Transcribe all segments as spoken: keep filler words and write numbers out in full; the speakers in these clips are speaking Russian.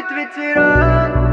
дует ветерок,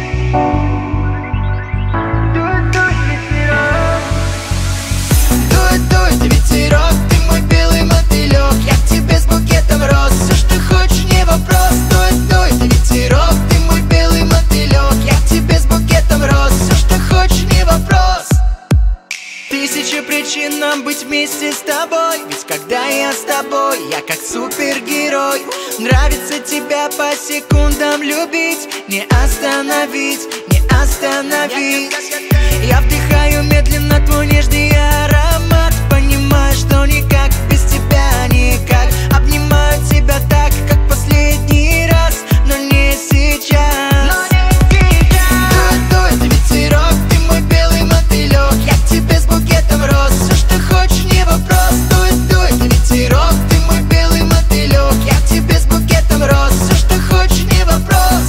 дует, дует ветерок, Дует, дует ветерок, ты мой белый мотылек. Я к тебе с букетом роз, все, что хочешь, не вопрос. Дует, дует ветерок, ты мой белый мотылек. Я к тебе с букетом роз, все, что хочешь, не вопрос. Тысячи причин нам быть вместе с тобой, ведь когда я с тобой, я как супергерой. Нравится тебя по секундам любить, не остановить, не остановить. Я вдыхаю медленно твой нежный аромат, понимаю, что никак без тебя никак. Обнимаю тебя так, как последний раз, но не сейчас. Дует, дует ветерок, ты мой белый мотылек. Я к тебе с букетом роз, все, что хочешь, не вопрос. Дует, дует ветерок, ты мой белый мотылек. Я к тебе с букетом роз, все, что хочешь, не вопрос.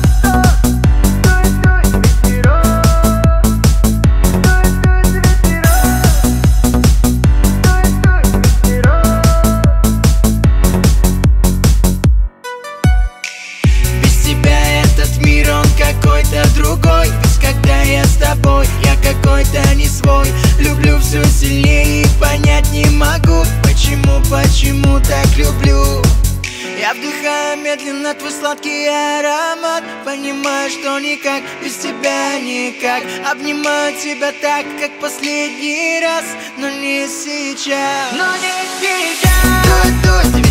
Какой-то другой, ведь когда я с тобой, я какой-то не свой. Люблю все сильнее и понять не могу, почему, почему так люблю. Я вдыхаю медленно твой сладкий аромат, понимаю, что никак без тебя никак. Обнимаю тебя так, как последний раз, но не сейчас. но не сейчас. Дует, дует